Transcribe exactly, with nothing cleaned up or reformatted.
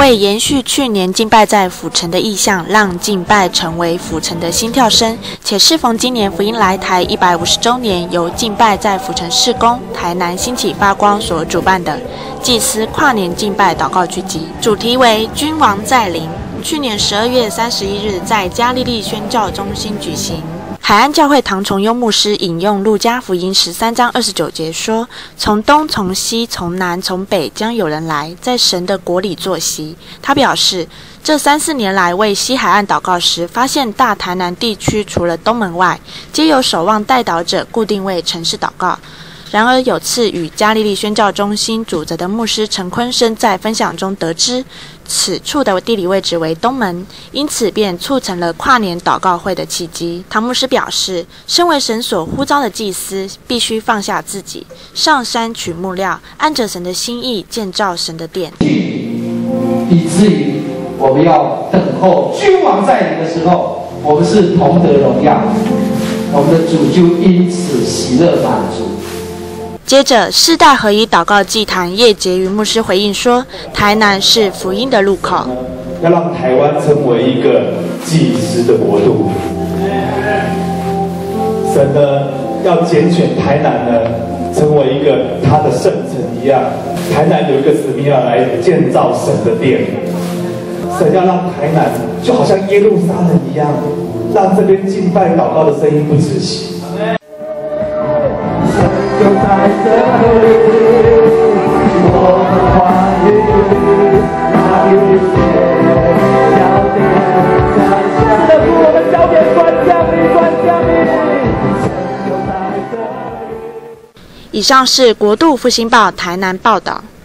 为延续去年敬拜在府城的意象，让敬拜成为府城的心跳声，且适逢今年福音来台一百五十周年，由敬拜在府城事工台南兴起发光所主办的祭司跨年敬拜祷告聚集，主题为君王在临。去年十二月三十一日在加利利宣教中心举行。海岸教会唐崇优牧师引用路加福音十三章二十九节说：“从东、从西、从南、从北，将有人来，在神的国里坐席。”他表示，这三四年来为西海岸祷告时，发现大台南地区除了东门外，皆有守望代祷者固定为城市祷告。然而有次与加利利宣教中心主责的牧师陈坤生在分享中得知，此处的地理位置为东门，因此便促成了跨年祷告会的契机。唐牧师表示，身为神所呼召的祭司，必须放下自己，上山取木料，按着神的心意建造神的殿， 以至于我们要等候君王在临的时候，我们是同得荣耀，我们的主就因此喜乐满足。 接着，世代合一祷告祭坛叶婕妤牧师回应说：“台南是福音的路口， 要让台湾成为一个祭司的国度。神呢，要拣选台南呢，成为一个他的圣城一样。台南有一个使命要来建造神的殿。神要让台南就好像耶路撒冷一样，让这边敬拜祷告的声音不止息。”就在这里，我们欢愉，那一切焦点降下，的我们焦点转向你，转向你。 以上是国度复兴报台南报道。